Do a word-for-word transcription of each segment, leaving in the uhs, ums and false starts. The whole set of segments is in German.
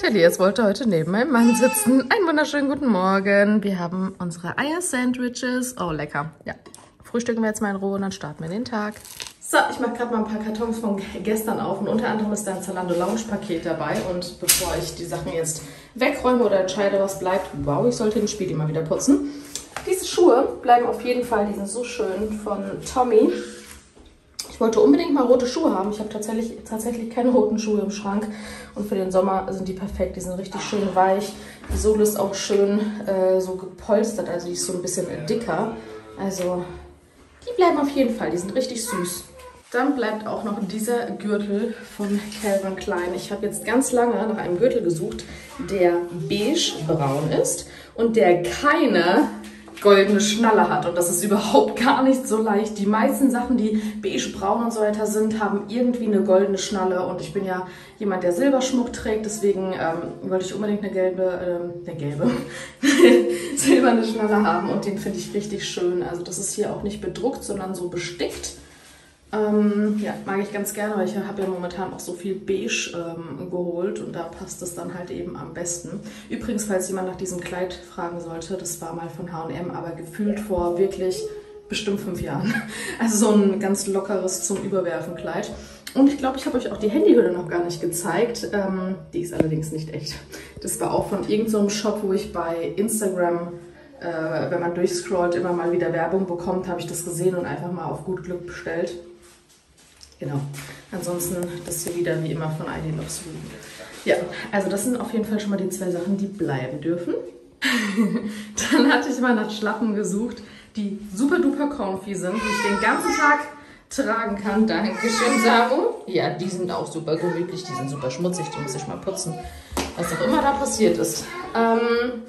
Elias wollte heute neben meinem Mann sitzen. Einen wunderschönen guten Morgen. Wir haben unsere Eier-Sandwiches. Oh, lecker. Ja, frühstücken wir jetzt mal in Ruhe und dann starten wir den Tag. So, ich mache gerade mal ein paar Kartons von gestern auf und unter anderem ist da ein Zalando Lounge Paket dabei. Und bevor ich die Sachen jetzt wegräume oder entscheide, was bleibt, wow, ich sollte den Spiegel mal wieder putzen. Diese Schuhe bleiben auf jeden Fall, die sind so schön, von Tommy. Ich wollte unbedingt mal rote Schuhe haben. Ich habe tatsächlich, tatsächlich keine roten Schuhe im Schrank. Und für den Sommer sind die perfekt. Die sind richtig schön weich. Die Sohle ist auch schön äh, so gepolstert, also die ist so ein bisschen dicker. Also die bleiben auf jeden Fall, die sind richtig süß. Dann bleibt auch noch dieser Gürtel von Calvin Klein. Ich habe jetzt ganz lange nach einem Gürtel gesucht, der beige-braun ist und der keine goldene Schnalle hat. Und das ist überhaupt gar nicht so leicht. Die meisten Sachen, die beige-braun und so weiter sind, haben irgendwie eine goldene Schnalle. Und ich bin ja jemand, der Silberschmuck trägt. Deswegen ähm, wollte ich unbedingt eine gelbe, ähm, eine gelbe, silberne Schnalle haben. Und den finde ich richtig schön. Also das ist hier auch nicht bedruckt, sondern so bestickt. Ähm, ja, mag ich ganz gerne, weil ich habe ja momentan auch so viel Beige ähm, geholt und da passt es dann halt eben am besten. Übrigens, falls jemand nach diesem Kleid fragen sollte, das war mal von H und M, aber gefühlt vor wirklich bestimmt fünf Jahren. Also so ein ganz lockeres zum Überwerfen Kleid. Und ich glaube, ich habe euch auch die Handyhülle noch gar nicht gezeigt. Ähm, die ist allerdings nicht echt. Das war auch von irgendeinem so Shop, wo ich bei Instagram, äh, wenn man durchscrollt, immer mal wieder Werbung bekommt, habe ich das gesehen und einfach mal auf gut Glück bestellt. Genau, ansonsten das hier wieder wie immer von I D Love Sweet. Ja, also das sind auf jeden Fall schon mal die zwei Sachen, die bleiben dürfen. Dann hatte ich mal nach Schlappen gesucht, die super duper comfy sind, die ich den ganzen Tag tragen kann. Dankeschön, Samu. Ja, die sind auch super gemütlich, die sind super schmutzig, die muss ich mal putzen. Was auch immer da passiert ist. Ähm,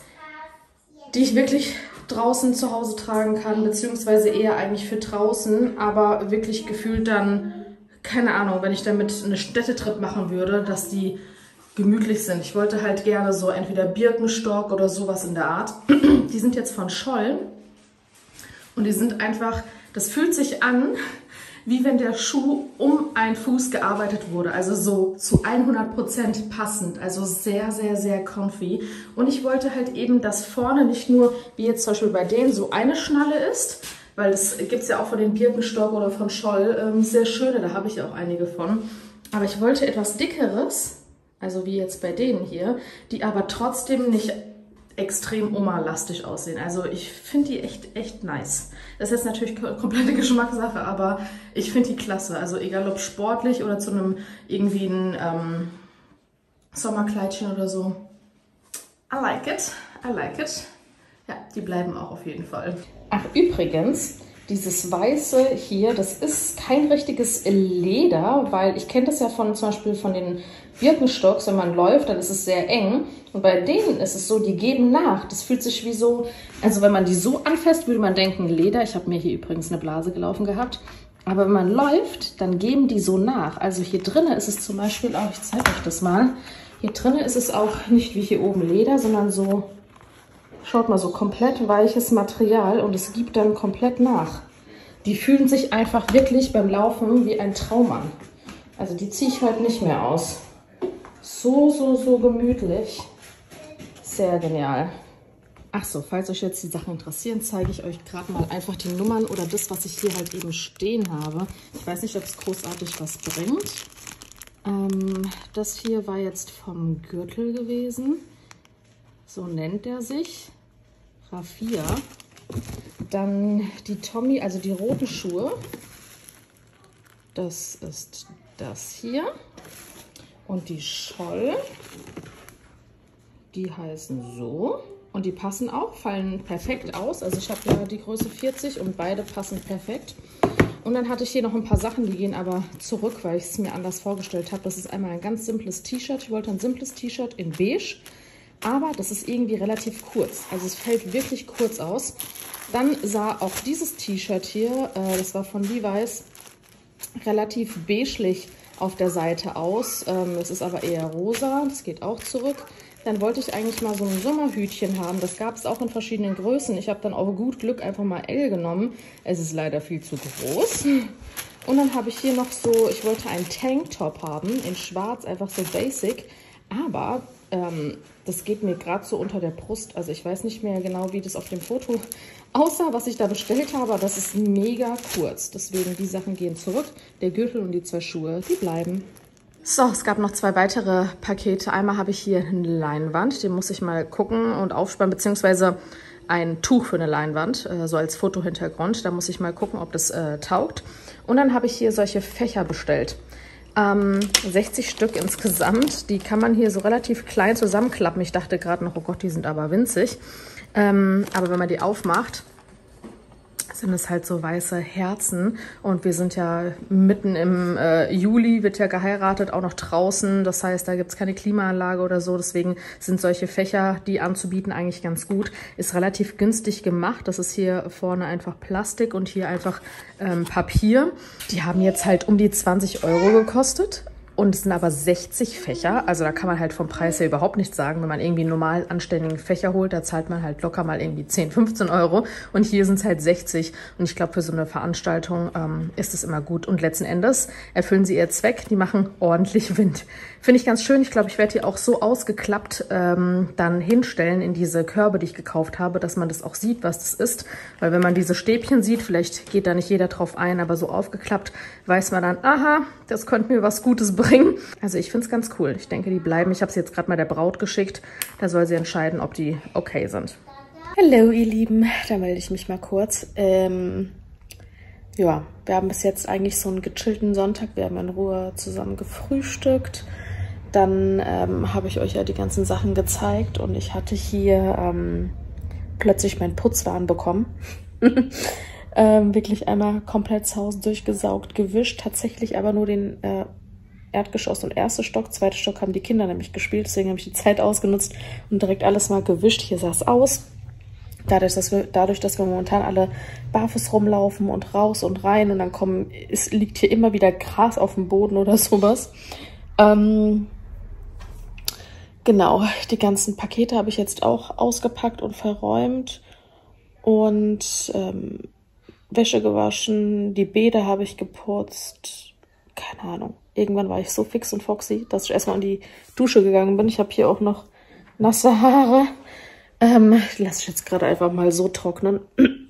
die ich wirklich draußen zu Hause tragen kann, beziehungsweise eher eigentlich für draußen, aber wirklich gefühlt dann, keine Ahnung, wenn ich damit einen Städtetrip machen würde, dass die gemütlich sind. Ich wollte halt gerne so entweder Birkenstock oder sowas in der Art. Die sind jetzt von Scholl und die sind einfach, das fühlt sich an, wie wenn der Schuh um einen Fuß gearbeitet wurde. Also so zu hundert Prozent passend. Also sehr, sehr, sehr comfy. Und ich wollte halt eben, dass vorne nicht nur, wie jetzt zum Beispiel bei denen, so eine Schnalle ist. Weil das gibt es ja auch von den Birkenstock oder von Scholl. Ähm, sehr schöne, da habe ich auch einige von. Aber ich wollte etwas Dickeres, also wie jetzt bei denen hier, die aber trotzdem nicht extrem Oma-lastig aussehen. Also ich finde die echt, echt nice. Das ist jetzt natürlich komplette Geschmackssache, aber ich finde die klasse. Also egal ob sportlich oder zu einem irgendwie ein ähm, Sommerkleidchen oder so. I like it, I like it. Ja, die bleiben auch auf jeden Fall. Ach übrigens, dieses Weiße hier, das ist kein richtiges Leder, weil ich kenne das ja von zum Beispiel von den Birkenstocks, wenn man läuft, dann ist es sehr eng. Und bei denen ist es so, die geben nach. Das fühlt sich wie so, also wenn man die so anfasst, würde man denken Leder. Ich habe mir hier übrigens eine Blase gelaufen gehabt. Aber wenn man läuft, dann geben die so nach. Also hier drinnen ist es zum Beispiel auch, ich zeige euch das mal. Hier drinnen ist es auch nicht wie hier oben Leder, sondern so, schaut mal, so komplett weiches Material und es gibt dann komplett nach. Die fühlen sich einfach wirklich beim Laufen wie ein Traum an. Also die ziehe ich heute nicht mehr aus. So, so, so gemütlich. Sehr genial. Ach so, falls euch jetzt die Sachen interessieren, zeige ich euch gerade mal einfach die Nummern oder das, was ich hier halt eben stehen habe. Ich weiß nicht, ob es großartig was bringt. Ähm, das hier war jetzt vom Gürtel gewesen. So nennt er sich. Raffia. Dann die Tommy, also die roten Schuhe. Das ist das hier. Und die Scholl, die heißen so. Und die passen auch, fallen perfekt aus. Also ich habe ja die Größe vierzig und beide passen perfekt. Und dann hatte ich hier noch ein paar Sachen, die gehen aber zurück, weil ich es mir anders vorgestellt habe. Das ist einmal ein ganz simples T-Shirt. Ich wollte ein simples T-Shirt in beige. Aber das ist irgendwie relativ kurz. Also es fällt wirklich kurz aus. Dann sah auch dieses T-Shirt hier, äh, das war von Levi's, relativ beigelich auf der Seite aus. Ähm, es ist aber eher rosa, das geht auch zurück. Dann wollte ich eigentlich mal so ein Sommerhütchen haben. Das gab es auch in verschiedenen Größen. Ich habe dann auf gut Glück einfach mal L genommen. Es ist leider viel zu groß. Und dann habe ich hier noch so, ich wollte einen Tanktop haben, in schwarz, einfach so basic. Aber ähm, das geht mir gerade so unter der Brust. Also ich weiß nicht mehr genau, wie das auf dem Foto aussah, was ich da bestellt habe. Aber das ist mega kurz. Deswegen die Sachen gehen zurück. Der Gürtel und die zwei Schuhe, die bleiben. So, es gab noch zwei weitere Pakete. Einmal habe ich hier eine Leinwand. Den muss ich mal gucken und aufspannen, beziehungsweise ein Tuch für eine Leinwand, äh, so als Fotohintergrund. Da muss ich mal gucken, ob das äh, taugt. Und dann habe ich hier solche Fächer bestellt. Ähm, sechzig Stück insgesamt. Die kann man hier so relativ klein zusammenklappen. Ich dachte gerade noch, oh Gott, die sind aber winzig. Ähm, aber wenn man die aufmacht, sind es halt so weiße Herzen. Und wir sind ja mitten im äh, Juli, wird ja geheiratet, auch noch draußen. Das heißt, da gibt es keine Klimaanlage oder so. Deswegen sind solche Fächer, die anzubieten, eigentlich ganz gut. Ist relativ günstig gemacht. Das ist hier vorne einfach Plastik und hier einfach ähm, Papier. Die haben jetzt halt um die zwanzig Euro gekostet. Und es sind aber sechzig Fächer, also da kann man halt vom Preis her überhaupt nichts sagen. Wenn man irgendwie einen normal anständigen Fächer holt, da zahlt man halt locker mal irgendwie zehn, fünfzehn Euro. Und hier sind es halt sechzig. Und ich glaube, für so eine Veranstaltung ähm, ist es immer gut. Und letzten Endes erfüllen sie ihr Zweck. Die machen ordentlich Wind. Finde ich ganz schön. Ich glaube, ich werde die auch so ausgeklappt ähm, dann hinstellen in diese Körbe, die ich gekauft habe, dass man das auch sieht, was das ist. Weil wenn man diese Stäbchen sieht, vielleicht geht da nicht jeder drauf ein, aber so aufgeklappt weiß man dann, aha, das könnte mir was Gutes bringen. Also ich finde es ganz cool. Ich denke, die bleiben. Ich habe sie jetzt gerade mal der Braut geschickt. Da soll sie entscheiden, ob die okay sind. Hallo ihr Lieben, da melde ich mich mal kurz. Ähm, ja, wir haben bis jetzt eigentlich so einen gechillten Sonntag. Wir haben in Ruhe zusammen gefrühstückt. Dann ähm, habe ich euch ja die ganzen Sachen gezeigt und ich hatte hier ähm, plötzlich meinen Putzwahn bekommen. ähm, wirklich einmal komplett das Haus durchgesaugt, gewischt. Tatsächlich aber nur den äh, Erdgeschoss und erster Stock. Zweiter Stock haben die Kinder nämlich gespielt, deswegen habe ich die Zeit ausgenutzt und direkt alles mal gewischt. Hier sah es aus. Dadurch dass, wir, dadurch, dass wir momentan alle barfuß rumlaufen und raus und rein und dann kommen, es liegt hier immer wieder Gras auf dem Boden oder sowas. Ähm, genau, die ganzen Pakete habe ich jetzt auch ausgepackt und verräumt und ähm, Wäsche gewaschen, die Bäder habe ich geputzt, keine Ahnung. Irgendwann war ich so fix und foxy, dass ich erstmal in die Dusche gegangen bin. Ich habe hier auch noch nasse Haare. Ähm, die lasse ich jetzt gerade einfach mal so trocknen.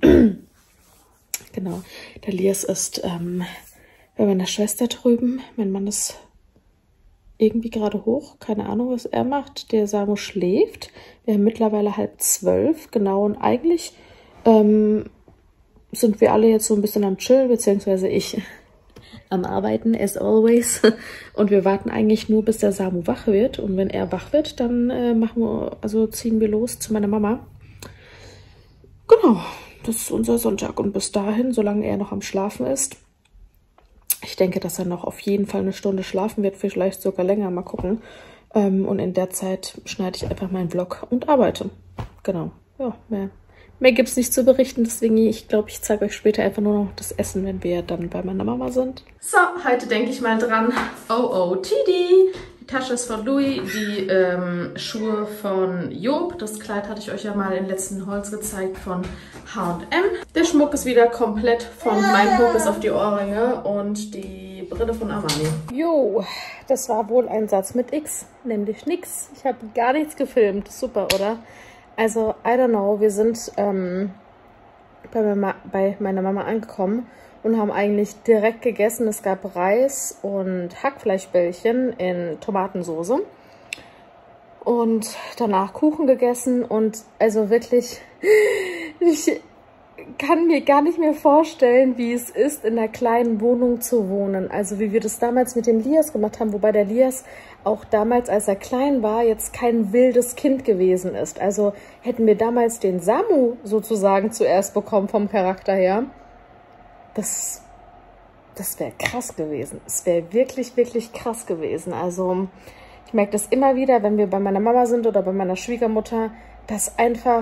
Genau. Der Lias ist ähm, bei meiner Schwester drüben. Mein Mann ist irgendwie gerade hoch. Keine Ahnung, was er macht. Der Samu schläft. Wir haben mittlerweile halb zwölf. Genau. Und eigentlich ähm, sind wir alle jetzt so ein bisschen am Chillen, beziehungsweise ich am Arbeiten, as always. Und wir warten eigentlich nur, bis der Samu wach wird. Und wenn er wach wird, dann äh, machen wir, also ziehen wir los zu meiner Mama. Genau, das ist unser Sonntag. Und bis dahin, solange er noch am Schlafen ist, ich denke, dass er noch auf jeden Fall eine Stunde schlafen wird, vielleicht sogar länger, mal gucken. Ähm, und in der Zeit schneide ich einfach meinen Vlog und arbeite. Genau, ja, mehr. Mehr gibt es nicht zu berichten, deswegen, ich glaube, ich zeige euch später einfach nur noch das Essen, wenn wir dann bei meiner Mama sind. So, heute denke ich mal dran. O O T D. Die Tasche ist von Louis, die ähm, Schuhe von Job. Das Kleid hatte ich euch ja mal in letzten Holz gezeigt von H und M. Der Schmuck ist wieder komplett von meinem Fokus auf die Ohrringe und die Brille von Armani. Jo, das war wohl ein Satz mit X, nämlich nix. Ich habe gar nichts gefilmt. Super, oder? Also, I don't know, wir sind ähm, bei, Mama, bei meiner Mama angekommen und haben eigentlich direkt gegessen. Es gab Reis und Hackfleischbällchen in Tomatensauce und danach Kuchen gegessen und also wirklich, ich kann mir gar nicht mehr vorstellen, wie es ist, in einer kleinen Wohnung zu wohnen. Also wie wir das damals mit dem Lias gemacht haben, wobei der Lias auch damals, als er klein war, jetzt kein wildes Kind gewesen ist. Also hätten wir damals den Samu sozusagen zuerst bekommen vom Charakter her, das, das wäre krass gewesen. Es wäre wirklich, wirklich krass gewesen. Also ich merke das immer wieder, wenn wir bei meiner Mama sind oder bei meiner Schwiegermutter, dass einfach...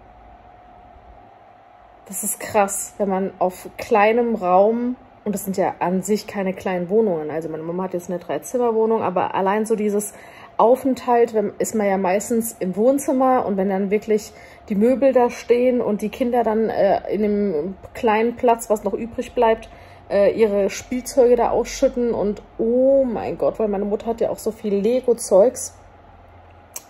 Das ist krass, wenn man auf kleinem Raum, und das sind ja an sich keine kleinen Wohnungen, also meine Mama hat jetzt eine Drei-Zimmer-Wohnung, aber allein so dieses Aufenthalt, wenn, ist man ja meistens im Wohnzimmer und wenn dann wirklich die Möbel da stehen und die Kinder dann äh, in dem kleinen Platz, was noch übrig bleibt, äh, ihre Spielzeuge da ausschütten und oh mein Gott, weil meine Mutter hat ja auch so viel Lego-Zeugs,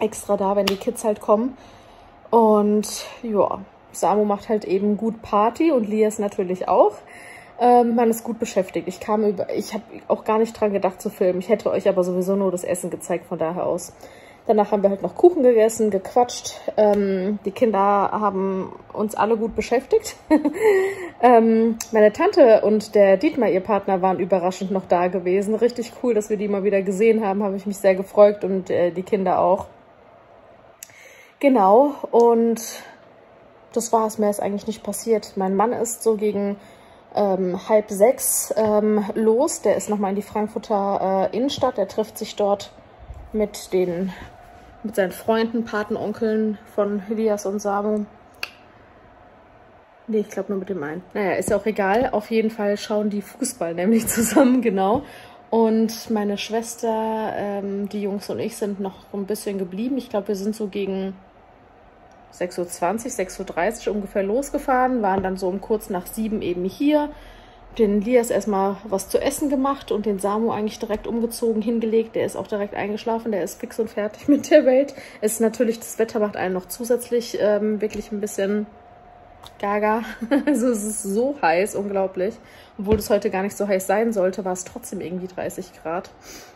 extra da, wenn die Kids halt kommen. Und ja, Samu macht halt eben gut Party und Lias natürlich auch. Ähm, man ist gut beschäftigt. Ich kam über, ich habe auch gar nicht dran gedacht zu filmen. Ich hätte euch aber sowieso nur das Essen gezeigt von daher aus. Danach haben wir halt noch Kuchen gegessen, gequatscht. Ähm, die Kinder haben uns alle gut beschäftigt. ähm, meine Tante und der Dietmar, ihr Partner, waren überraschend noch da gewesen. Richtig cool, dass wir die mal wieder gesehen haben. Habe ich mich sehr gefreut und äh, die Kinder auch. Genau, und das war es. Mehr ist eigentlich nicht passiert. Mein Mann ist so gegen ähm, halb sechs ähm, los. Der ist nochmal in die Frankfurter äh, Innenstadt. Der trifft sich dort mit den mit seinen Freunden, Patenonkeln von Lias und Samu. Nee, ich glaube nur mit dem einen. Naja, ist ja auch egal. Auf jeden Fall schauen die Fußball nämlich zusammen, genau. Und meine Schwester, ähm, die Jungs und ich sind noch ein bisschen geblieben. Ich glaube, wir sind so gegen sechs Uhr zwanzig, sechs Uhr dreißig ungefähr losgefahren, waren dann so um kurz nach sieben eben hier. Den Lias erstmal was zu essen gemacht und den Samu eigentlich direkt umgezogen, hingelegt. Der ist auch direkt eingeschlafen, der ist fix und fertig mit der Welt. Es ist natürlich, das Wetter macht einen noch zusätzlich ähm, wirklich ein bisschen gaga. Also es ist so heiß, unglaublich. Obwohl es heute gar nicht so heiß sein sollte, war es trotzdem irgendwie dreißig Grad.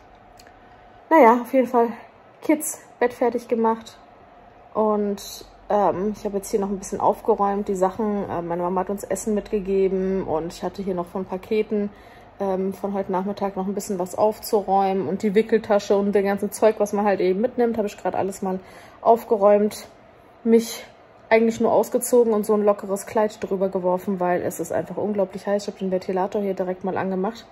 Naja, auf jeden Fall Kids, Bett fertig gemacht. Und Ähm, ich habe jetzt hier noch ein bisschen aufgeräumt, die Sachen. Äh, meine Mama hat uns Essen mitgegeben und ich hatte hier noch von Paketen ähm, von heute Nachmittag noch ein bisschen was aufzuräumen. Und die Wickeltasche und den ganzen Zeug, was man halt eben mitnimmt, habe ich gerade alles mal aufgeräumt. Mich eigentlich nur ausgezogen und so ein lockeres Kleid drüber geworfen, weil es ist einfach unglaublich heiß. Ich habe den Ventilator hier direkt mal angemacht.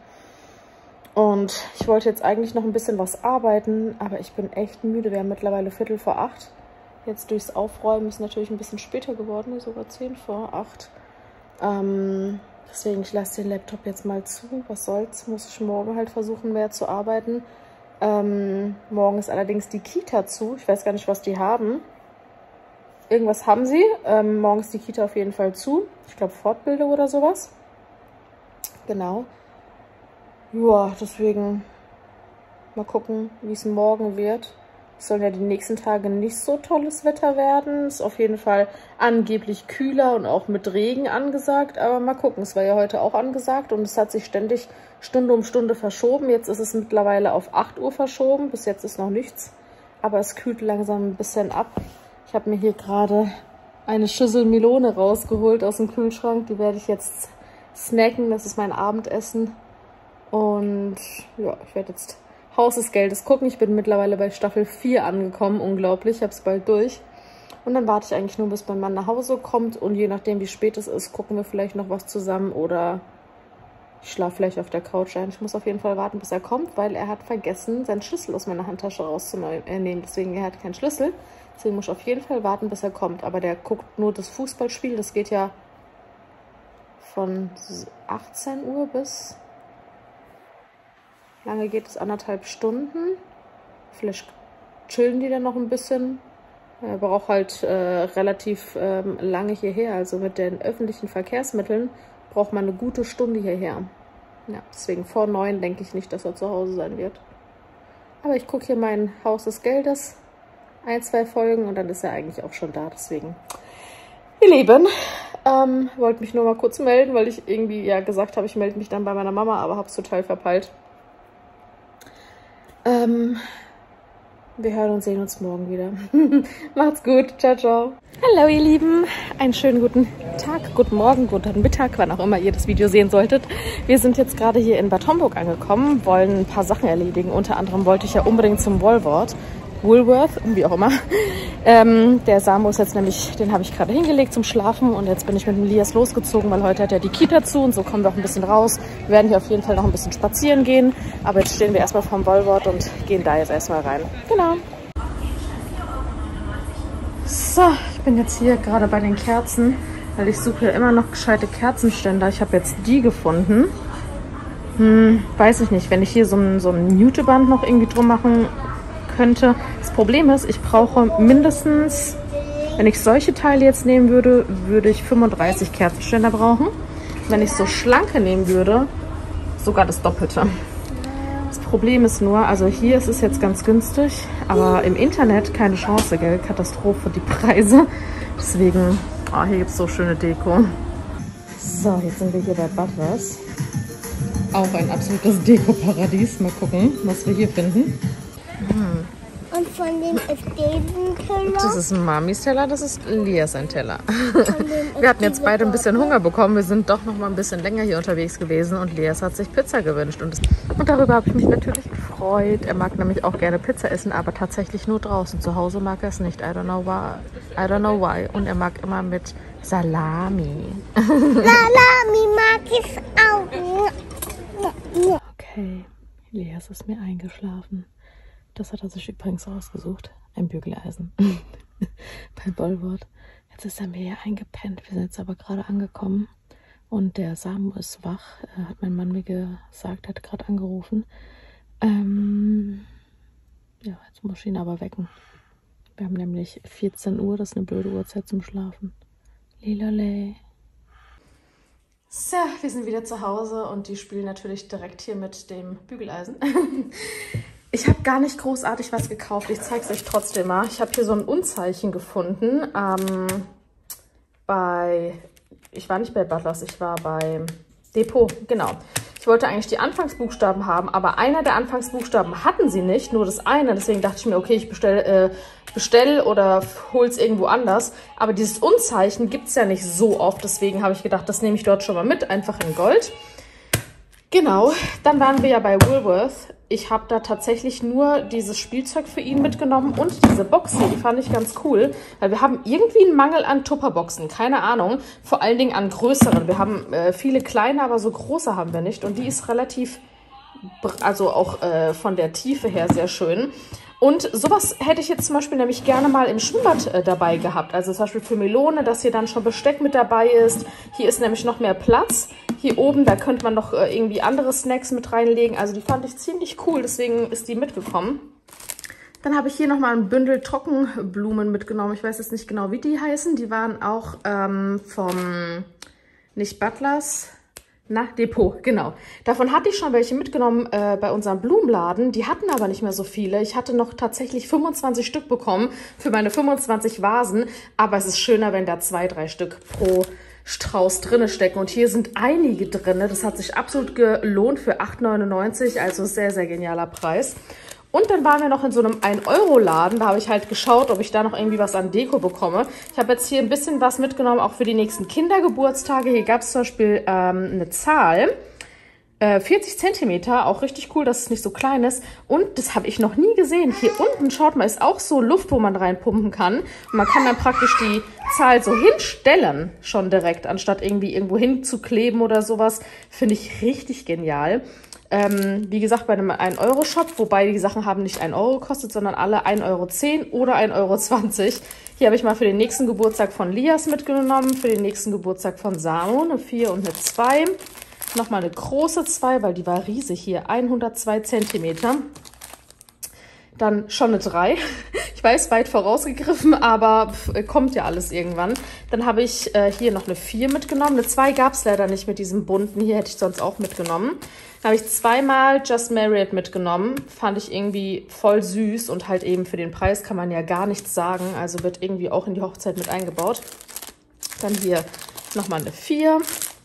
Und ich wollte jetzt eigentlich noch ein bisschen was arbeiten, aber ich bin echt müde. Wir haben mittlerweile Viertel vor acht. Jetzt durchs Aufräumen ist natürlich ein bisschen später geworden, sogar zehn vor acht. Ähm, deswegen, ich lasse den Laptop jetzt mal zu. Was soll's, muss ich morgen halt versuchen, mehr zu arbeiten. Ähm, morgen ist allerdings die Kita zu. Ich weiß gar nicht, was die haben. Irgendwas haben sie. Ähm, morgen ist die Kita auf jeden Fall zu. Ich glaube, Fortbildung oder sowas. Genau. Ja, deswegen mal gucken, wie es morgen wird. Es sollen ja die nächsten Tage nicht so tolles Wetter werden. Ist auf jeden Fall angeblich kühler und auch mit Regen angesagt. Aber mal gucken, es war ja heute auch angesagt und es hat sich ständig Stunde um Stunde verschoben. Jetzt ist es mittlerweile auf acht Uhr verschoben. Bis jetzt ist noch nichts. Aber es kühlt langsam ein bisschen ab. Ich habe mir hier gerade eine Schüssel Melone rausgeholt aus dem Kühlschrank. Die werde ich jetzt snacken. Das ist mein Abendessen. Und ja, ich werde jetzt Haus des Geldes gucken. Ich bin mittlerweile bei Staffel vier angekommen. Unglaublich, ich habe es bald durch. Und dann warte ich eigentlich nur, bis mein Mann nach Hause kommt. Und je nachdem, wie spät es ist, gucken wir vielleicht noch was zusammen. Oder ich schlafe vielleicht auf der Couch ein. Ich muss auf jeden Fall warten, bis er kommt, weil er hat vergessen, seinen Schlüssel aus meiner Handtasche rauszunehmen. Deswegen, er hat keinen Schlüssel. Deswegen muss ich auf jeden Fall warten, bis er kommt. Aber der guckt nur das Fußballspiel. Das geht ja von achtzehn Uhr bis... Lange geht es, anderthalb Stunden. Vielleicht chillen die dann noch ein bisschen. Er braucht halt äh, relativ ähm, lange hierher. Also mit den öffentlichen Verkehrsmitteln braucht man eine gute Stunde hierher. Ja, deswegen vor neun denke ich nicht, dass er zu Hause sein wird. Aber ich gucke hier mein Haus des Geldes. Ein, zwei Folgen und dann ist er eigentlich auch schon da. Deswegen, ihr Lieben, ähm, wollte mich nur mal kurz melden, weil ich irgendwie ja gesagt habe, ich melde mich dann bei meiner Mama, aber habe es total verpeilt. Ähm, wir hören und sehen uns morgen wieder. Macht's gut. Ciao, ciao. Hallo, ihr Lieben. Einen schönen guten Tag, guten Morgen, guten Mittag, wann auch immer ihr das Video sehen solltet. Wir sind jetzt gerade hier in Bad Homburg angekommen, wollen ein paar Sachen erledigen. Unter anderem wollte ich ja unbedingt zum Woolworth. Woolworth, wie auch immer. Ähm, der Samu ist jetzt nämlich, den habe ich gerade hingelegt zum Schlafen und jetzt bin ich mit dem Lias losgezogen, weil heute hat er die Kita zu und so kommen wir auch ein bisschen raus. Wir werden hier auf jeden Fall noch ein bisschen spazieren gehen, aber jetzt stehen wir erstmal vorm Woolworth und gehen da jetzt erstmal rein. Genau. So, ich bin jetzt hier gerade bei den Kerzen, weil ich suche ja immer noch gescheite Kerzenständer. Ich habe jetzt die gefunden. Hm, weiß ich nicht, wenn ich hier so ein, so ein Juteband noch irgendwie drum machen könnte. Das Problem ist, ich brauche mindestens, wenn ich solche Teile jetzt nehmen würde, würde ich fünfunddreißig Kerzenständer brauchen. Wenn ich so schlanke nehmen würde, sogar das Doppelte. Das Problem ist nur, also hier ist es jetzt ganz günstig, aber im Internet keine Chance, gell? Katastrophe, die Preise. Deswegen, oh, hier gibt es so schöne Deko. So, jetzt sind wir hier bei Butlers. Auch ein absolutes Deko-Paradies. Mal gucken, was wir hier finden. Hm. Und von dem ist diesen Teller. Das ist ein Mamis Teller, das ist Lias ein Teller. Wir hatten jetzt beide ein bisschen Hunger bekommen. Wir sind doch noch mal ein bisschen länger hier unterwegs gewesen und Lias hat sich Pizza gewünscht. Und, das, und darüber habe ich mich natürlich gefreut. Er mag nämlich auch gerne Pizza essen, aber tatsächlich nur draußen. Zu Hause mag er es nicht. I don't know why. I don't know why. Und er mag immer mit Salami. Salami mag ich auch. Okay, Lias ist mir eingeschlafen. Das hat er sich übrigens ausgesucht. Ein Bügeleisen. Bei Bollworth. Jetzt ist er mir hier eingepennt. Wir sind jetzt aber gerade angekommen. Und der Samu ist wach. Äh, hat mein Mann mir gesagt. Er hat gerade angerufen. Ähm, ja, jetzt muss ich ihn aber wecken. Wir haben nämlich vierzehn Uhr. Das ist eine blöde Uhrzeit zum Schlafen. Lilale. So, wir sind wieder zu Hause. Und die spielen natürlich direkt hier mit dem Bügeleisen. Ich habe gar nicht großartig was gekauft. Ich zeige es euch trotzdem mal. Ich habe hier so ein Unzeichen gefunden. Ähm, bei, ich war nicht bei Butlers, ich war bei Depot, genau. Ich wollte eigentlich die Anfangsbuchstaben haben, aber einer der Anfangsbuchstaben hatten sie nicht, nur das eine. Deswegen dachte ich mir, okay, ich bestelle äh, bestell oder hole es irgendwo anders. Aber dieses Unzeichen gibt es ja nicht so oft. Deswegen habe ich gedacht, das nehme ich dort schon mal mit, einfach in Gold. Genau, dann waren wir ja bei Woolworth. Ich habe da tatsächlich nur dieses Spielzeug für ihn mitgenommen und diese Box hier, die fand ich ganz cool, weil wir haben irgendwie einen Mangel an Tupperboxen, keine Ahnung, vor allen Dingen an größeren. Wir haben äh, viele kleine, aber so große haben wir nicht und die ist relativ, also auch äh, von der Tiefe her sehr schön. Und sowas hätte ich jetzt zum Beispiel nämlich gerne mal im Schwimmbad äh, dabei gehabt. Also zum Beispiel für Melone, dass hier dann schon Besteck mit dabei ist. Hier ist nämlich noch mehr Platz. Hier oben, da könnte man noch äh, irgendwie andere Snacks mit reinlegen. Also die fand ich ziemlich cool, deswegen ist die mitgekommen. Dann habe ich hier nochmal ein Bündel Trockenblumen mitgenommen. Ich weiß jetzt nicht genau, wie die heißen. Die waren auch ähm, vom, nicht Butlers, na, Depot, genau. Davon hatte ich schon welche mitgenommen äh, bei unserem Blumenladen. Die hatten aber nicht mehr so viele. Ich hatte noch tatsächlich fünfundzwanzig Stück bekommen für meine fünfundzwanzig Vasen. Aber es ist schöner, wenn da zwei, drei Stück pro Strauß drinne stecken. Und hier sind einige drinne. Das hat sich absolut gelohnt für acht neunundneunzig. Also sehr, sehr genialer Preis. Und dann waren wir noch in so einem ein Euro Laden. Da habe ich halt geschaut, ob ich da noch irgendwie was an Deko bekomme. Ich habe jetzt hier ein bisschen was mitgenommen, auch für die nächsten Kindergeburtstage. Hier gab es zum Beispiel ähm, eine Zahl. Äh, vierzig Zentimeter, auch richtig cool, dass es nicht so klein ist. Und das habe ich noch nie gesehen. Hier unten, schaut mal, ist auch so Luft, wo man reinpumpen kann. Und man kann dann praktisch die Zahl so hinstellen, schon direkt, anstatt irgendwie irgendwo hinzukleben oder sowas. Finde ich richtig genial. Ähm, wie gesagt, bei einem ein Euro Shop, wobei die Sachen haben nicht ein Euro gekostet, sondern alle ein Euro zehn oder ein Euro zwanzig. Hier habe ich mal für den nächsten Geburtstag von Lias mitgenommen, für den nächsten Geburtstag von Samu eine vier und eine zwei. Nochmal eine große zwei, weil die war riesig hier, hundertzwei Zentimeter. Dann schon eine drei. Ich weiß, weit vorausgegriffen, aber pff, kommt ja alles irgendwann. Dann habe ich äh, hier noch eine vier mitgenommen. Eine zwei gab es leider nicht mit diesem bunten. Hier hätte ich sonst auch mitgenommen. Dann habe ich zweimal Just Married mitgenommen. Fand ich irgendwie voll süß und halt eben für den Preis kann man ja gar nichts sagen. Also wird irgendwie auch in die Hochzeit mit eingebaut. Dann hier nochmal eine vier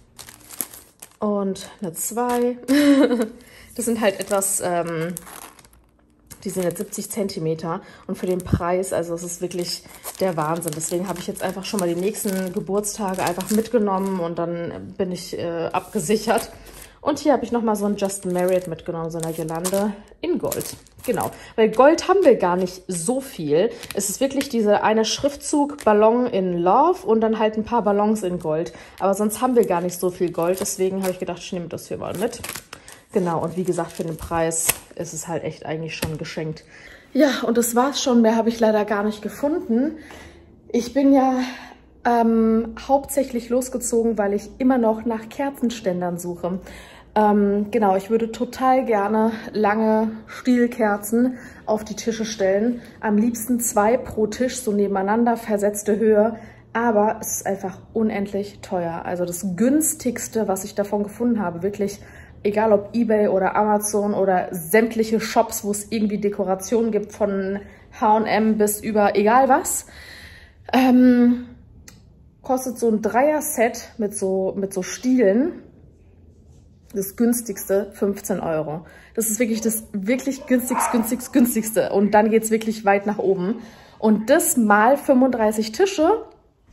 und eine zwei. Das sind halt etwas... Ähm, Die sind jetzt siebzig Zentimeter und für den Preis, also es ist wirklich der Wahnsinn. Deswegen habe ich jetzt einfach schon mal die nächsten Geburtstage einfach mitgenommen und dann bin ich äh, abgesichert. Und hier habe ich nochmal so ein Just Married mitgenommen, so eine Girlande in Gold. Genau, weil Gold haben wir gar nicht so viel. Es ist wirklich dieser eine Schriftzug Ballon in Love und dann halt ein paar Ballons in Gold. Aber sonst haben wir gar nicht so viel Gold, deswegen habe ich gedacht, ich nehme das hier mal mit. Genau, und wie gesagt, für den Preis ist es halt echt eigentlich schon geschenkt. Ja, und das war's schon. Mehr habe ich leider gar nicht gefunden. Ich bin ja ähm, hauptsächlich losgezogen, weil ich immer noch nach Kerzenständern suche. Ähm, genau, ich würde total gerne lange Stielkerzen auf die Tische stellen. Am liebsten zwei pro Tisch, so nebeneinander, versetzte Höhe. Aber es ist einfach unendlich teuer. Also das günstigste, was ich davon gefunden habe, wirklich egal ob eBay oder Amazon oder sämtliche Shops, wo es irgendwie Dekorationen gibt, von H und M bis über egal was. Ähm, kostet so ein Dreier-Set mit so, mit so Stielen, das günstigste, fünfzehn Euro. Das ist wirklich das wirklich günstigst, günstigst, günstigste. Und dann geht es wirklich weit nach oben. Und das mal fünfunddreißig Tische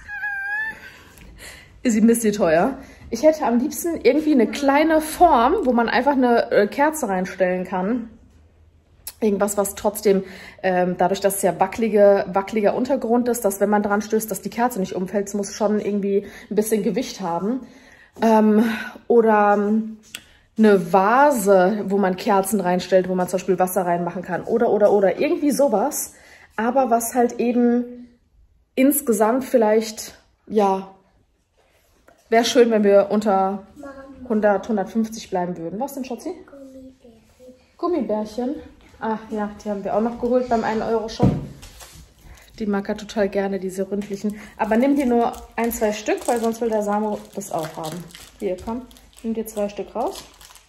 ist ein bisschen teuer. Ich hätte am liebsten irgendwie eine kleine Form, wo man einfach eine Kerze reinstellen kann. Irgendwas, was trotzdem, ähm, dadurch, dass es ja wackelige, wackeliger Untergrund ist, dass wenn man dran stößt, dass die Kerze nicht umfällt, es muss schon irgendwie ein bisschen Gewicht haben. Ähm, oder eine Vase, wo man Kerzen reinstellt, wo man zum Beispiel Wasser reinmachen kann. Oder, oder, oder. Irgendwie sowas. Aber was halt eben insgesamt vielleicht, ja, wäre schön, wenn wir unter hundert, hundertfünfzig bleiben würden. Was denn, Schatzi? Gummibärchen. Gummibärchen? Ach ja, die haben wir auch noch geholt beim ein Euro Shop. Die mag er total gerne, diese ründlichen. Aber nimm dir nur ein, zwei Stück, weil sonst will der Samu das auch haben. Hier, komm, nimm dir zwei Stück raus.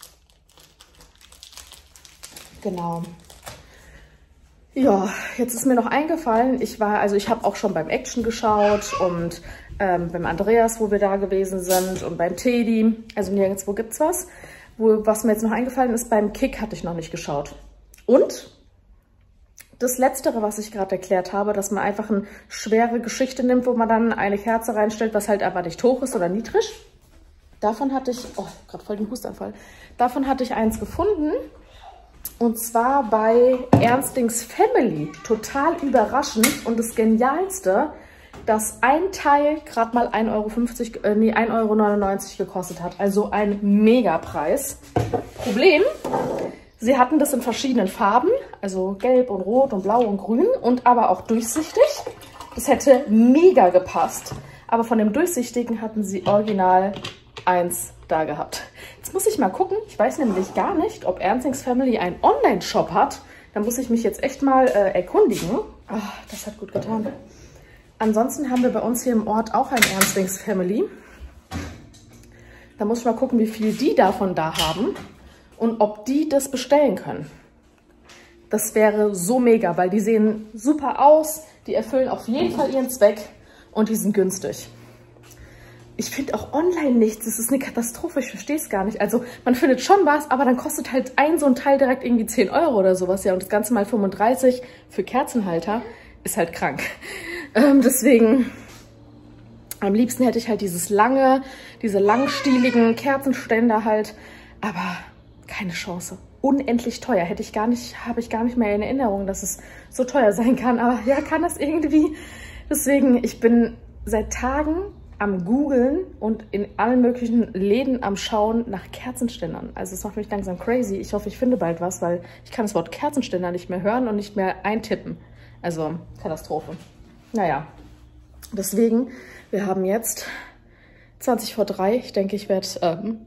Genau. Ja, jetzt ist mir noch eingefallen, ich war, also ich habe auch schon beim Action geschaut und ähm, beim Andreas, wo wir da gewesen sind, und beim Teddy, also nirgendwo gibt's was. Wo, was mir jetzt noch eingefallen ist, beim Kick hatte ich noch nicht geschaut. Und das Letztere, was ich gerade erklärt habe, dass man einfach eine schwere Geschichte nimmt, wo man dann eine Kerze reinstellt, was halt aber nicht hoch ist oder niedrig. Davon hatte ich, oh, gerade voll den Hustanfall. Davon hatte ich eins gefunden. Und zwar bei Ernstings Family. Total überraschend. Und das Genialste, dass ein Teil gerade mal ein Euro fünfzig, äh, nee, ein Euro neunundneunzig gekostet hat. Also ein Megapreis. Problem, sie hatten das in verschiedenen Farben. Also gelb und rot und blau und grün. Und aber auch durchsichtig. Das hätte mega gepasst. Aber von dem Durchsichtigen hatten sie original eins da gehabt. Jetzt muss ich mal gucken. Ich weiß nämlich gar nicht, ob Ernstings Family einen Online-Shop hat. Da muss ich mich jetzt echt mal äh, erkundigen. Ach, das hat gut getan. Ansonsten haben wir bei uns hier im Ort auch ein Ernstings Family. Da muss ich mal gucken, wie viel die davon da haben und ob die das bestellen können. Das wäre so mega, weil die sehen super aus. Die erfüllen auf jeden Fall ihren Zweck und die sind günstig. Ich finde auch online nichts. Das ist eine Katastrophe. Ich verstehe es gar nicht. Also man findet schon was, aber dann kostet halt ein so ein Teil direkt irgendwie zehn Euro oder sowas. Ja, und das Ganze mal fünfunddreißig für Kerzenhalter ist halt krank. Ähm, deswegen, am liebsten hätte ich halt dieses lange, diese langstieligen Kerzenständer halt. Aber keine Chance. Unendlich teuer. Hätte ich gar nicht, habe ich gar nicht mehr in Erinnerung, dass es so teuer sein kann. Aber ja, kann das irgendwie. Deswegen, ich bin seit Tagen am Googlen und in allen möglichen Läden am Schauen nach Kerzenständern. Also es macht mich langsam crazy. Ich hoffe, ich finde bald was, weil ich kann das Wort Kerzenständer nicht mehr hören und nicht mehr eintippen. Also Katastrophe. Naja, deswegen, wir haben jetzt zwanzig vor drei. Ich denke, ich werde, ähm,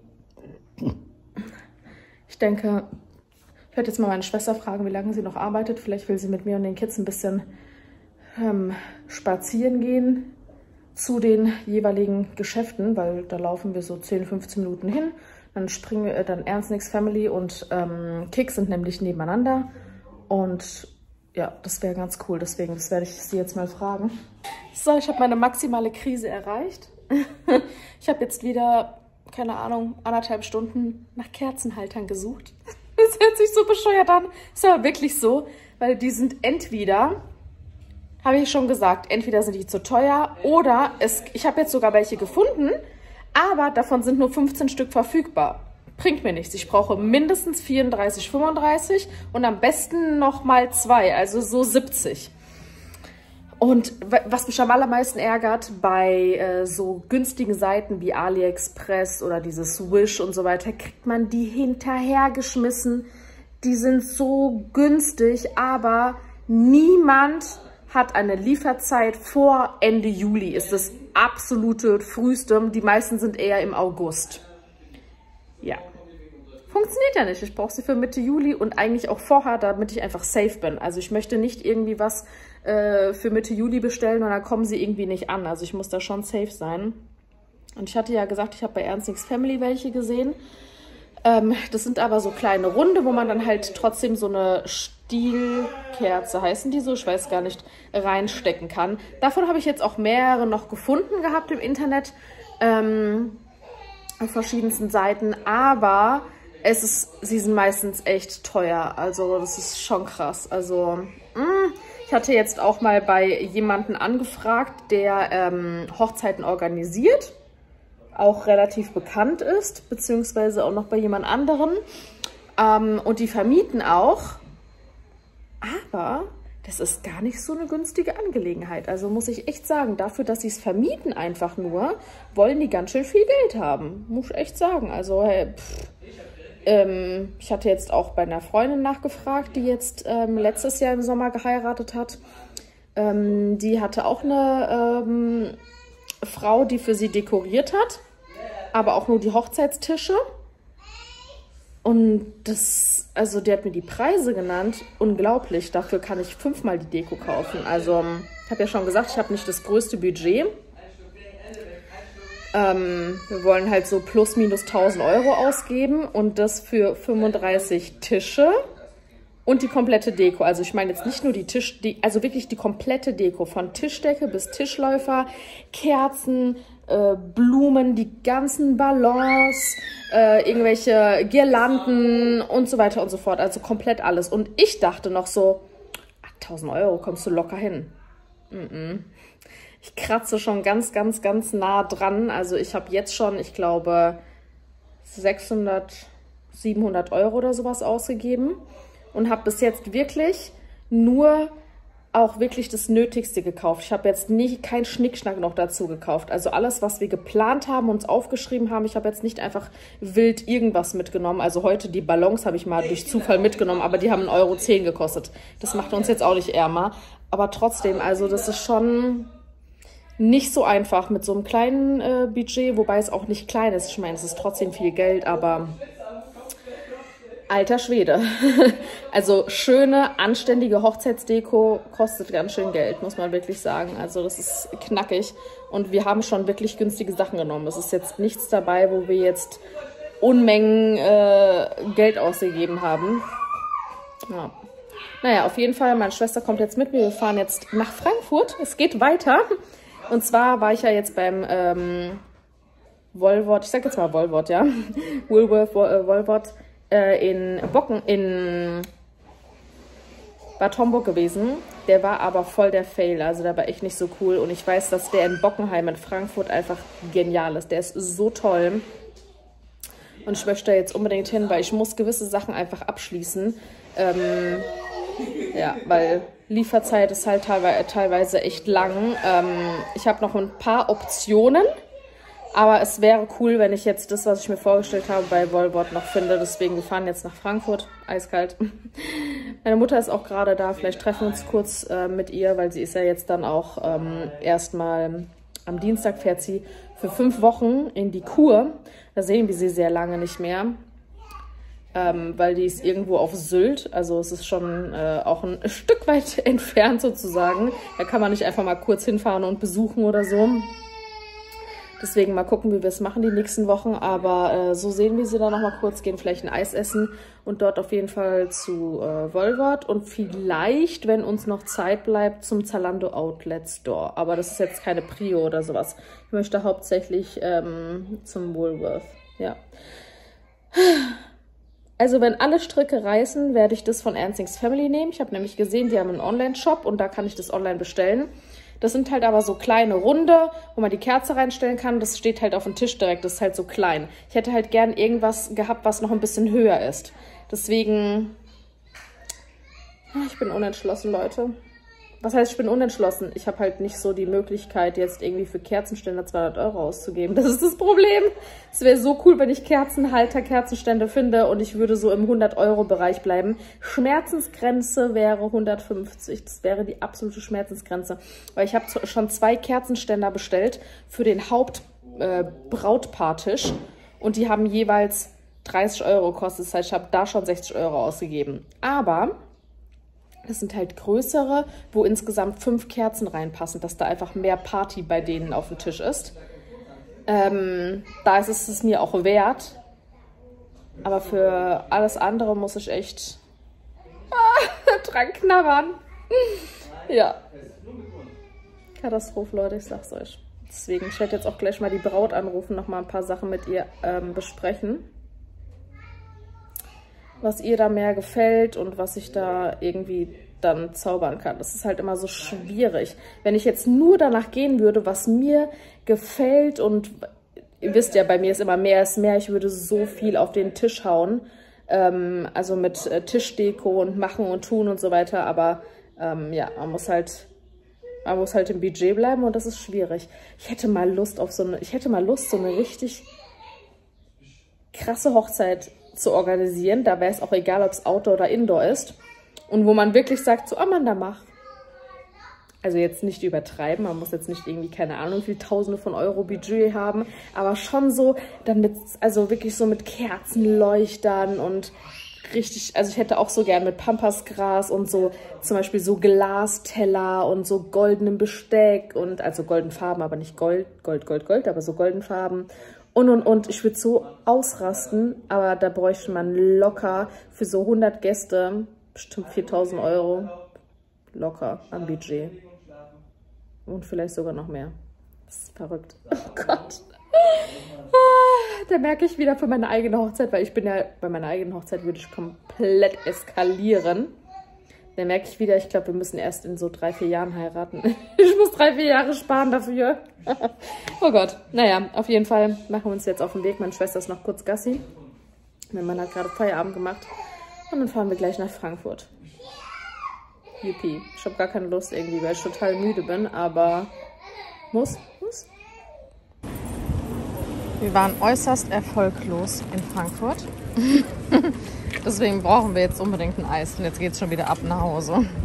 ich denke, ich werde jetzt mal meine Schwester fragen, wie lange sie noch arbeitet. Vielleicht will sie mit mir und den Kids ein bisschen ähm, spazieren gehen zu den jeweiligen Geschäften, weil da laufen wir so zehn, fünfzehn Minuten hin. Dann springen wir, dann Ernstings Family und ähm, Kick sind nämlich nebeneinander. Und ja, das wäre ganz cool. Deswegen, das werde ich sie jetzt mal fragen. So, ich habe meine maximale Krise erreicht. Ich habe jetzt wieder, keine Ahnung, anderthalb Stunden nach Kerzenhaltern gesucht. Das hört sich so bescheuert an. Ist aber wirklich so, weil die sind entweder, habe ich schon gesagt, entweder sind die zu teuer oder es, ich habe jetzt sogar welche gefunden, aber davon sind nur fünfzehn Stück verfügbar. Bringt mir nichts. Ich brauche mindestens vierunddreißig, fünfunddreißig und am besten noch mal zwei, also so siebzig. Und was mich am allermeisten ärgert, bei äh, so günstigen Seiten wie AliExpress oder dieses Wish und so weiter, kriegt man die hinterhergeschmissen. Die sind so günstig, aber niemand hat eine Lieferzeit vor Ende Juli. Ist das absolute Frühste. Die meisten sind eher im August. Ja, funktioniert ja nicht. Ich brauche sie für Mitte Juli und eigentlich auch vorher, damit ich einfach safe bin. Also ich möchte nicht irgendwie was äh, für Mitte Juli bestellen und dann kommen sie irgendwie nicht an. Also ich muss da schon safe sein. Und ich hatte ja gesagt, ich habe bei Ernstings Family welche gesehen. Ähm, das sind aber so kleine Runde, wo man dann halt trotzdem so eine Stielkerze, heißen die so, ich weiß gar nicht, reinstecken kann. Davon habe ich jetzt auch mehrere noch gefunden gehabt im Internet, ähm, auf verschiedensten Seiten, aber es ist, sie sind meistens echt teuer, also das ist schon krass. Also mh, ich hatte jetzt auch mal bei jemandem angefragt, der ähm, Hochzeiten organisiert, auch relativ bekannt ist, beziehungsweise auch noch bei jemand anderen. Ähm, und die vermieten auch, aber das ist gar nicht so eine günstige Angelegenheit. Also muss ich echt sagen, dafür, dass sie es vermieten einfach nur, wollen die ganz schön viel Geld haben. Muss ich echt sagen. Also hey, pff, ähm, ich hatte jetzt auch bei einer Freundin nachgefragt, die jetzt ähm, letztes Jahr im Sommer geheiratet hat. Ähm, die hatte auch eine ähm, Frau, die für sie dekoriert hat, aber auch nur die Hochzeitstische. Und das, also die hat mir die Preise genannt, unglaublich. Dafür kann ich fünfmal die Deko kaufen. Also ich habe ja schon gesagt, ich habe nicht das größte Budget. Ähm, wir wollen halt so plus minus tausend Euro ausgeben und das für fünfunddreißig Tische und die komplette Deko. Also ich meine jetzt nicht nur die Tisch, die, also wirklich die komplette Deko von Tischdecke bis Tischläufer, Kerzen, äh, Blumen, die ganzen Ballons, äh, irgendwelche Girlanden und so weiter und so fort. Also komplett alles. Und ich dachte noch so, tausend Euro kommst du locker hin. Mm-mm. Ich kratze schon ganz, ganz, ganz nah dran. Also ich habe jetzt schon, ich glaube, sechshundert, siebenhundert Euro oder sowas ausgegeben und habe bis jetzt wirklich nur auch wirklich das Nötigste gekauft. Ich habe jetzt nicht keinen Schnickschnack noch dazu gekauft. Also alles, was wir geplant haben, uns aufgeschrieben haben. Ich habe jetzt nicht einfach wild irgendwas mitgenommen. Also heute die Ballons habe ich mal durch Zufall mitgenommen, aber die haben einen Euro zehn gekostet. Das macht uns jetzt auch nicht ärmer. Aber trotzdem, also das ist schon nicht so einfach mit so einem kleinen äh, Budget, wobei es auch nicht klein ist. Ich meine, es ist trotzdem viel Geld, aber alter Schwede. Also schöne, anständige Hochzeitsdeko kostet ganz schön Geld, muss man wirklich sagen. Also das ist knackig und wir haben schon wirklich günstige Sachen genommen. Es ist jetzt nichts dabei, wo wir jetzt Unmengen äh, Geld ausgegeben haben. Ja. Naja, auf jeden Fall, meine Schwester kommt jetzt mit mir. Wir fahren jetzt nach Frankfurt. Es geht weiter. Und zwar war ich ja jetzt beim ähm, Woolworth, ich sag jetzt mal Woolworth, ja, Woolworth, Woolworth äh, in Bocken, in Bad Homburg gewesen. Der war aber voll der Fail, also der war echt nicht so cool. Und ich weiß, dass der in Bockenheim in Frankfurt einfach genial ist. Der ist so toll. Und ich möchte da jetzt unbedingt hin, weil ich muss gewisse Sachen einfach abschließen. Ähm, ja, weil Lieferzeit ist halt teilweise echt lang. Ähm, ich habe noch ein paar Optionen, aber es wäre cool, wenn ich jetzt das, was ich mir vorgestellt habe, bei Woolworth noch finde. Deswegen, wir fahren jetzt nach Frankfurt, eiskalt. Meine Mutter ist auch gerade da, vielleicht treffen wir uns kurz äh, mit ihr, weil sie ist ja jetzt dann auch ähm, erstmal am Dienstag fährt sie für fünf Wochen in die Kur. Da sehen wir sie sehr lange nicht mehr. Ähm, weil die ist irgendwo auf Sylt, also es ist schon äh, auch ein Stück weit entfernt sozusagen. Da kann man nicht einfach mal kurz hinfahren und besuchen oder so. Deswegen mal gucken, wie wir es machen die nächsten Wochen. Aber äh, so sehen wir sie dann noch mal kurz, gehen vielleicht ein Eis essen und dort auf jeden Fall zu äh, Woolworth und vielleicht, wenn uns noch Zeit bleibt, zum Zalando Outlet Store. Aber das ist jetzt keine Prio oder sowas. Ich möchte hauptsächlich ähm, zum Woolworth, ja. Also wenn alle Stricke reißen, werde ich das von Ernstings Family nehmen. Ich habe nämlich gesehen, die haben einen Online-Shop und da kann ich das online bestellen. Das sind halt aber so kleine Runde, wo man die Kerze reinstellen kann. Das steht halt auf dem Tisch direkt, das ist halt so klein. Ich hätte halt gern irgendwas gehabt, was noch ein bisschen höher ist. Deswegen, ich bin unentschlossen, Leute. Was heißt, ich bin unentschlossen? Ich habe halt nicht so die Möglichkeit, jetzt irgendwie für Kerzenständer zweihundert Euro auszugeben. Das ist das Problem. Es wäre so cool, wenn ich Kerzenhalter, Kerzenstände finde und ich würde so im hundert Euro Bereich bleiben. Schmerzensgrenze wäre hundertfünfzig. Das wäre die absolute Schmerzensgrenze. Weil ich habe schon zwei Kerzenständer bestellt für den Hauptbrautpaartisch. Äh, und die haben jeweils dreißig Euro gekostet. Das heißt, ich habe da schon sechzig Euro ausgegeben. Aber das sind halt größere, wo insgesamt fünf Kerzen reinpassen, dass da einfach mehr Party bei denen auf dem Tisch ist. Ähm, da ist es es mir auch wert, Aber für alles andere muss ich echt ah, dran knabbern. Ja. Katastrophe, Leute, ich sag's euch. Deswegen, ich werde jetzt auch gleich mal die Braut anrufen, nochmal ein paar Sachen mit ihr ähm, besprechen. Was ihr da mehr gefällt und was ich da irgendwie dann zaubern kann. Das ist halt immer so schwierig. Wenn ich jetzt nur danach gehen würde, was mir gefällt und ihr wisst ja, bei mir ist immer mehr ist mehr, ich würde so viel auf den Tisch hauen. Ähm, also mit äh, Tischdeko und machen und tun und so weiter, aber ähm, ja, man muss halt man muss halt im Budget bleiben und das ist schwierig. Ich hätte mal Lust auf so eine, ich hätte mal Lust, so eine richtig krasse Hochzeit zu organisieren. Da wäre es auch egal, ob es Outdoor oder Indoor ist. Und wo man wirklich sagt, so, Amanda, mach. Also jetzt nicht übertreiben, man muss jetzt nicht irgendwie, keine Ahnung, wie viele Tausende von Euro Budget haben, aber schon so, dann mit, also wirklich so mit Kerzenleuchtern und richtig, also ich hätte auch so gern mit Pampasgras und so zum Beispiel so Glasteller und so goldenem Besteck und, also golden Farben, aber nicht Gold, Gold, Gold, Gold, aber so golden Farben. Und, und, und, ich würde so ausrasten, aber da bräuchte man locker für so hundert Gäste bestimmt viertausend Euro locker am Budget. Und vielleicht sogar noch mehr. Das ist verrückt. Oh Gott. Da merke ich wieder für meine eigene Hochzeit, weil ich bin ja, bei meiner eigenen Hochzeit würde ich komplett eskalieren. Da merke ich wieder, ich glaube, wir müssen erst in so drei, vier Jahren heiraten. Ich muss drei, vier Jahre sparen dafür. Oh Gott. Naja, auf jeden Fall machen wir uns jetzt auf den Weg. Meine Schwester ist noch kurz Gassi. Mein Mann hat gerade Feierabend gemacht. Und dann fahren wir gleich nach Frankfurt. Yippie. Ich habe gar keine Lust irgendwie, weil ich total müde bin, aber muss, muss. Wir waren äußerst erfolglos in Frankfurt. Deswegen brauchen wir jetzt unbedingt ein Eis. Und jetzt geht es schon wieder ab nach Hause.